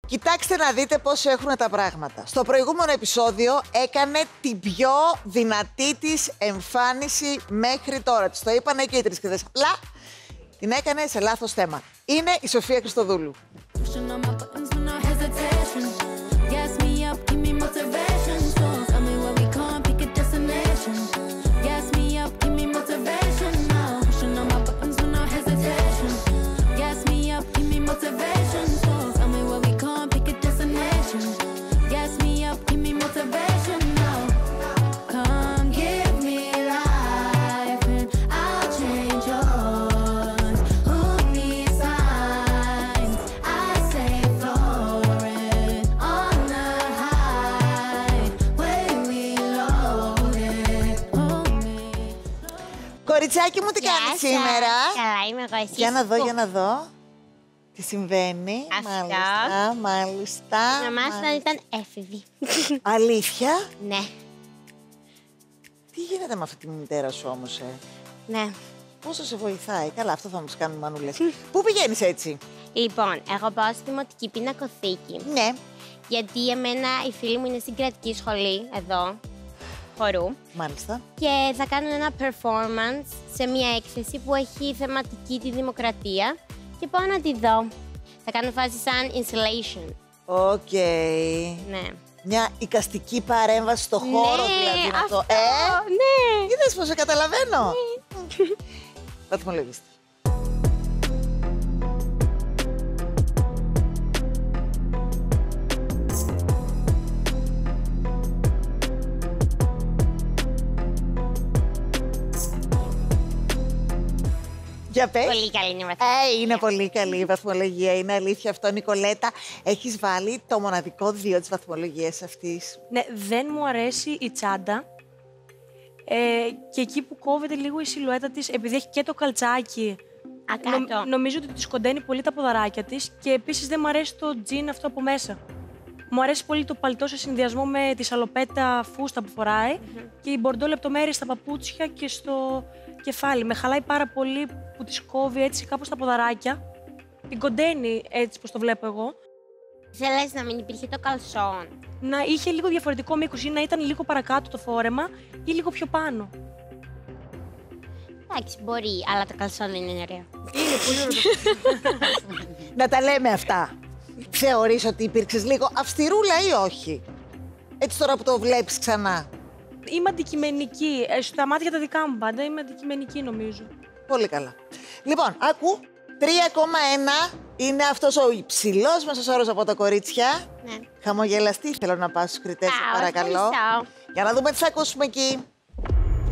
Κοιτάξτε να δείτε πώς έχουν τα πράγματα. Στο προηγούμενο επεισόδιο έκανε την πιο δυνατή της εμφάνιση μέχρι τώρα. Της το είπανε και οι τρεις κριτές. Απλά την έκανε σε λάθος θέμα. Είναι η Σοφία Χριστοδούλου. Κοριτσάκι μου, τι κάνεις σήμερα? Καλά είμαι εγώ, εσύ? Για να δω. Τι συμβαίνει? Μάλιστα. Η μαμά ήταν έφηβη. Αλήθεια? Ναι. Τι γίνεται με αυτή τη μητέρα σου όμως, Ναι. Πόσο σε βοηθάει? Καλά, αυτό θα μας κάνουν μανούλες. Πού πηγαίνεις έτσι? Λοιπόν, εγώ πάω στη Δημοτική Πινακοθήκη. Ναι. Γιατί εμένα η φίλη μου είναι στην κρατική σχολή, εδώ, χορού. Μάλιστα. Και θα κάνουν ένα performance σε μια έκθεση που έχει θεματική τη δημοκρατία. Και πάω να τη δω. Θα κάνω φάση σαν installation. Οκ. Ναι. Μια εικαστική παρέμβαση στο χώρο, δηλαδή. Αυτό, ναι. Είδες πως σε καταλαβαίνω. Ναι. Βαθμολογήστε. Για πες. Πολύ καλή είναι η βαθμολογία. Είναι πολύ καλή η βαθμολογία. Είναι αλήθεια αυτό, Νικολέτα. Έχεις βάλει το μοναδικό 2 της βαθμολογίας αυτής. Ναι, δεν μου αρέσει η τσάντα. Και εκεί που κόβεται λίγο η σιλουέτα της, επειδή έχει και το καλτσάκι, νομίζω ότι της κοντένει πολύ τα ποδαράκια της. Και επίσης δεν μου αρέσει το τζιν αυτό από μέσα. Μου αρέσει πολύ το παλτό σε συνδυασμό με τη σαλοπέτα φούστα που φοράει και η μπορντό λεπτομέρειες στα παπούτσια και στο κεφάλι. Με χαλάει πάρα πολύ που της κόβει έτσι κάπως τα ποδαράκια. Την κοντένει έτσι πως το βλέπω εγώ. Θέλεις να μην υπήρχε το καλσόν? Να είχε λίγο διαφορετικό μήκος ή να ήταν λίγο παρακάτω το φόρεμα ή λίγο πιο πάνω. Εντάξει, μπορεί, αλλά το καλσόν δεν είναι ωραίο. Είναι πολύ ωραίο. Να τα λέμε αυτά. Θεωρείς ότι υπήρξες λίγο αυστηρούλα ή όχι? Έτσι τώρα που το βλέπεις ξανά. Είμαι αντικειμενική. Στα μάτια τα δικά μου πάντα είμαι αντικειμενική νομίζω. Πολύ καλά. Λοιπόν, άκου, 3,1 είναι αυτός ο υψηλός μέσος όρος από τα κορίτσια. Ναι. Χαμογελαστή θέλω να πας στους κριτές, παρακαλώ. Ευχαριστώ. Για να δούμε τι θα ακούσουμε εκεί.